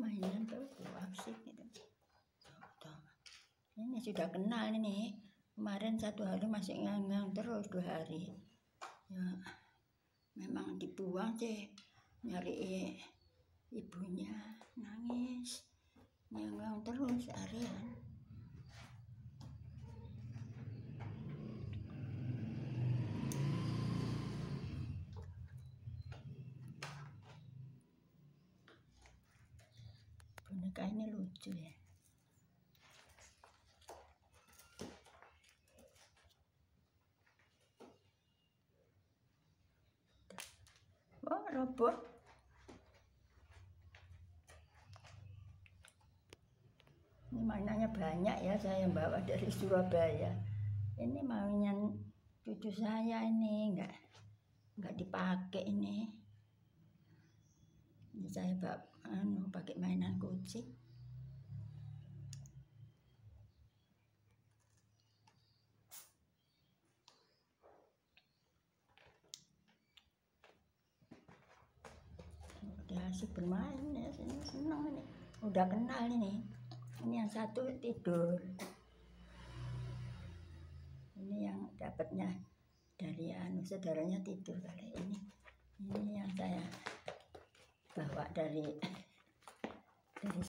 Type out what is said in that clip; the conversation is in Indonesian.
mainan tuh asik gitu. Ini sudah kenal ini. Kemarin 1 hari masih ngang terus 2 hari. Ya, memang dibuang sih, nyari ibunya, nangis, ngang terus harian. Boneka ini lucu ya. Oh, robot. Ini mainannya banyak ya, saya bawa dari Surabaya. Ini mainan cucu saya ini, enggak dipakai ini. Ini saya bawa pakai mainan kucing. Udah asik bermain ya, senang ini. Udah kenal ini. Ini yang satu tidur. Ini yang dapatnya dari saudaranya tidur kali ini. Ini yang saya bawa dari